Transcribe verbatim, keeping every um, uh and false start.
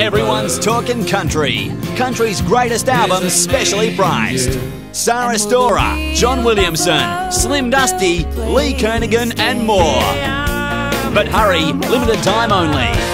Everyone's Talkin Country. Country's greatest albums specially priced. Sarah Storer, John Williamson, Slim Dusty, Lee Kernaghan and more. But hurry, limited time only.